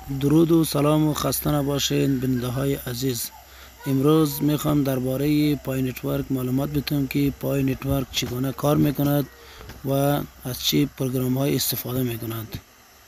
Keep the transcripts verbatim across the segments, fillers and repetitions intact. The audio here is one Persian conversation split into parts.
درود و سلام و خسته نباشین بنده های عزیز. امروز میخوام درباره پای نتورک معلومات بدم که پای نتورک چگونه کار میکند و از چه پروگرام های استفاده میکند.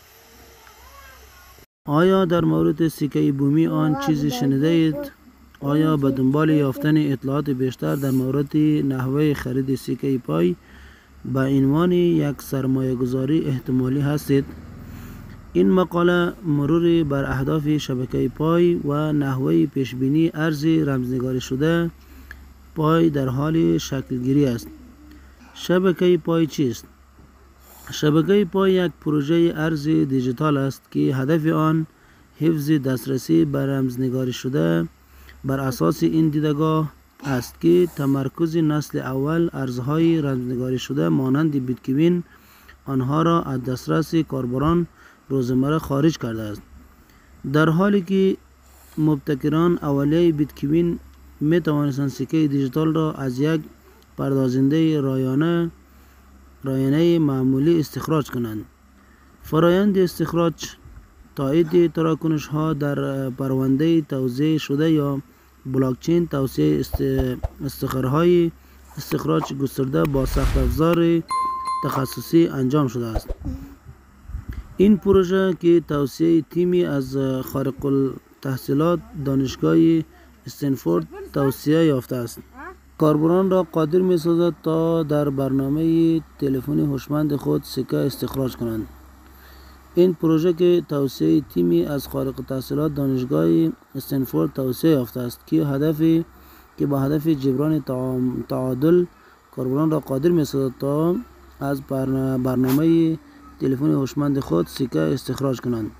آیا در مورد سکه بومی آن چیزی شنیده اید؟ آیا به دنبال یافتن اطلاعات بیشتر در مورد نحوه خرید سکه پای به عنوان یک سرمایه گذاری احتمالی هستید؟ این مقاله مرور بر اهداف شبکه پای و نحوه پیشبینی ارز رمزنگاری شده پای در حال شکلگیری است. شبکه پای چیست؟ شبکه پای یک پروژه ارز دیجیتال است که هدف آن حفظ دسترسی به رمزنگاری شده بر اساس این دیدگاه است که تمرکز نسل اول ارزهای رمزنگاری شده مانند بیت کوین آنها را از دسترس کاربران روزمره خارج کرده است، در حالی که مبتکران اولیه بیت کوین می توانستند سکه دیجیتال را از یک پردازنده رایانه رایانه معمولی استخراج کنند. فرایند استخراج تایید تراکنش ها در پرونده توزیع شده یا بلاکچین توسعه استخرهای استخراج گسترده با سخت افزار تخصصی انجام شده است. این پروژه که توسعه تیمی از خارق التحصیلات دانشگاه استنفورد توسعه یافته است، کاربران را قادر می سازد تا در برنامه تلفنی هوشمند خود سکه استخراج کنند. این پروژه که توسعه تیمی از خارق التحصیلات دانشگاه استنفورد توسعه یافته است که هدفی که با هدف جبران تعادل کاربران را قادر می سازد تا از برنامه تلفن هوشمند خود سکه استخراج کنند.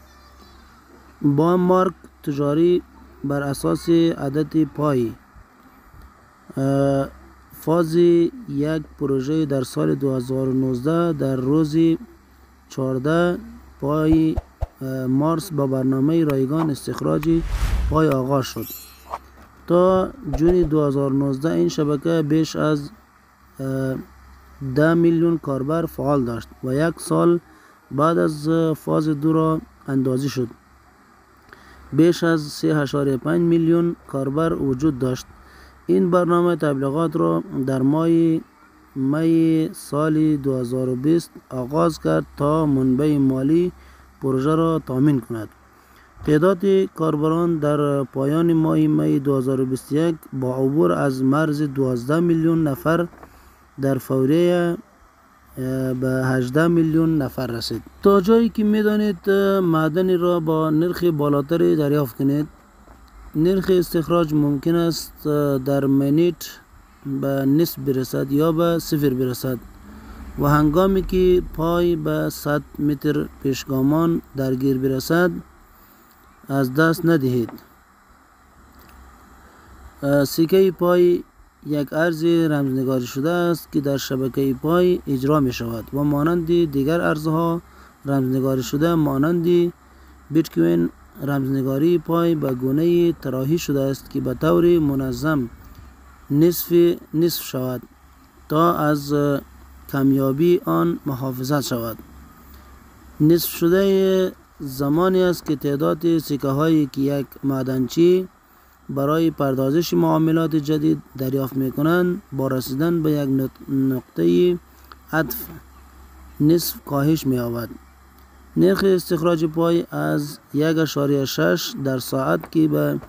با مارک تجاری بر اساس عدد پای فاز یک پروژه در سال دو هزار و نوزده در روز چهارده پای مارس با برنامه رایگان استخراج پای آغاز شد. تا جون دو هزار و نوزده این شبکه بیش از ده میلیون کاربر فعال داشت و یک سال بعد از فاز دو را اندازی شد بیش از سه اشاریه پنج میلیون کاربر وجود داشت. این برنامه تبلیغات را در ماه می سال دو هزار و بیست آغاز کرد تا منبع مالی پروژه را تامین کند. تعداد کاربران در پایان ماه می دو هزار و بیست و یک با عبور از مرز دوازده میلیون نفر در فوریه به هجده میلیون نفر رسید. تا جایی که میدانید معدنی را با نرخ بالاتری دریافت کنید. نرخ استخراج ممکن است در منیت به نصف برسد یا به صفر برسد و هنگامی که پای به صد متر پیشگامان درگیر برسد از دست ندهید. سکه پای یک ارز رمزنگاری شده است که در شبکه پای اجرا می شود و مانند دیگر ارزها رمزنگاری شده مانند بیت کوین رمزنگاری پای به گونه طراحی شده است که به طور منظم نصف نصف شود تا از کمیابی آن محافظت شود. نصف شده زمانی است که تعداد سکه هایی که یک معدنچی برای پردازش معاملات جدید دریافت می کنند با رسیدن به یک نقطه عطف نصف کاهش می یابد. نرخ استخراج پای از یک اشاریه شش در ساعت که به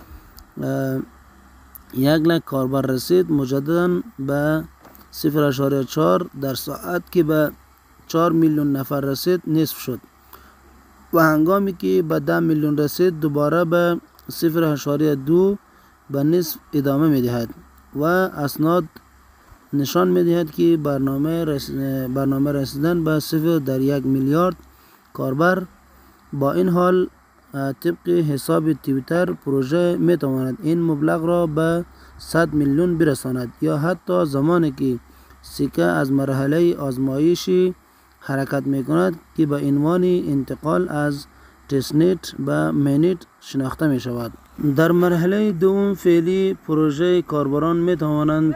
یک لک کاربر رسید مجددا به صفر اشاریه چهار در ساعت که به چهار میلیون نفر رسید نصف شد و هنگامی که به ده میلیون رسید دوباره به صفر اشاریه دو به نصف ادامه می دهد و اسناد نشان می دهد که برنامه رسیدن, برنامه رسیدن به صفر در یک میلیارد کاربر. با این حال طبق حساب توییتر پروژه می تواند این مبلغ را به صد میلیون برساند یا حتی زمانی که سکه از مرحله آزمایشی حرکت می کند که به عنوان انتقال از تستنت به مینیت شناخته می شود. در مرحله دوم فعلی پروژه کاربران می توانند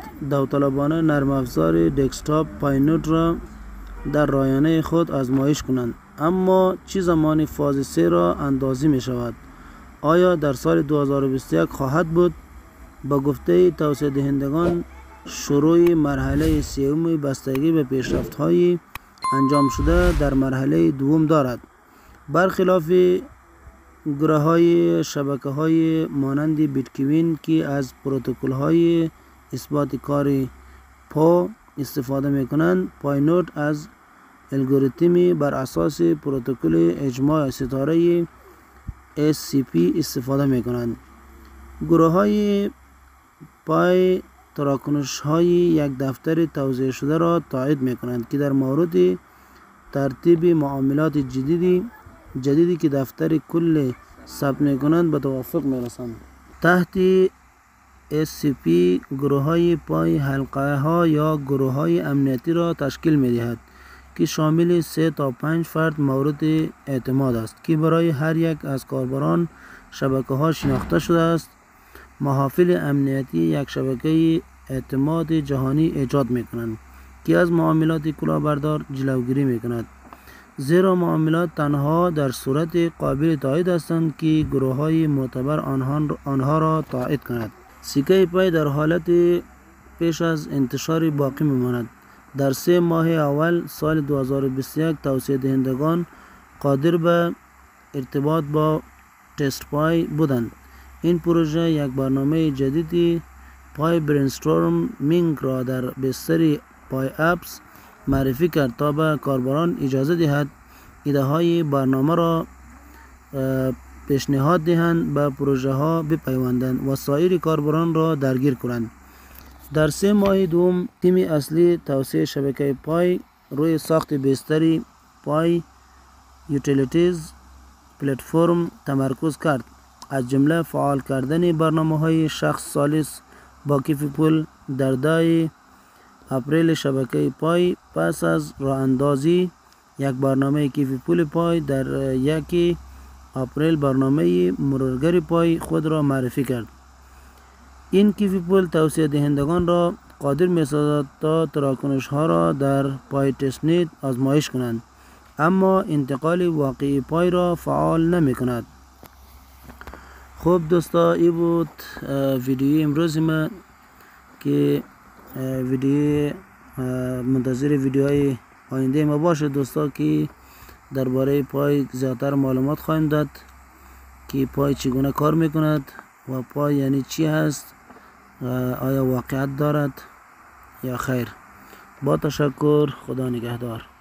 داوطلبانه نرم افزار دسکتاپ پای نود را در رایانه خود آزمایش کنند. اما چه زمانی فاز سه را اندازی می شود؟ آیا در سال دو هزار و بیست و یک خواهد بود؟ با گفته توسعه دهندگان شروع مرحله سوم بستگی به پیشرفت‌های انجام شده در مرحله دوم دارد. برخلاف گروه‌های شبکه‌های مانند بیت کوین که از پروتکل‌های اثبات کار پا استفاده می‌کنند، پاینوت از الگوریتمی بر اساس پروتکل اجماع ستاره اس سی پی استفاده می‌کنند. گروه‌های پای تراکنش‌های یک دفتر توزیع شده را تایید می‌کنند که در مورد ترتیب معاملات جدیدی جدیدی که دفتر کل ثبت می‌کنند به توافق می‌رسند. تحت اس سی پی گروه‌های پای حلقه‌ها یا گروه‌های امنیتی را تشکیل می‌دهد که شامل سه تا پنج فرد مورد اعتماد است که برای هر یک از کاربران شبکه‌ها شناخته شده است. محافل امنیتی یک شبکه اعتماد جهانی ایجاد می‌کنند که از معاملات کلاهبردار جلوگیری می‌کند، زیرا معاملات تنها در صورت قابل تایید هستند که گروه‌های معتبر آنها را تایید کند. سکه پای در حالت پیش از انتشار باقی می‌ماند. در سه ماه اول سال دو هزار و بیست و یک توسعه دهندگان قادر به ارتباط با تست پای بودند. این پروژه یک برنامه جدیدی پای برینستورمینگ را در بستر پای اپس معرفی کرد تا به کاربران اجازه دهد ایده های برنامه را پیشنهاد دهند، به پروژه ها بپیوندند و سایر کاربران را درگیر کنند. در سه ماه دوم تیم اصلی توسعه شبکه پای روی ساخت بستر پای یوتیلیتیز پلتفرم تمرکز کرد، از جمله فعال کردن برنامه های شخص سالس با کیف پول. در ده اپریل شبکه پای پس از راه اندازی یک برنامه کیف پول پای در یک اپریل برنامه مرورگر پای خود را معرفی کرد. این کیف پول توسعه دهندگان را قادر می سازد تا تراکنش ها را در پای تستنت آزمایش کنند، اما انتقال واقعی پای را فعال نمی کند. خب دوستا، این بود ویدیو امروز ما که ویدیو منتظر ویدیوهای آینده ما باشه دوستا که درباره پای زیادتر معلومات خواهیم داد که پای چگونه کار میکند و پای یعنی چی هست، آیا واقعیت دارد یا خیر. با تشکر، خدا نگهدار.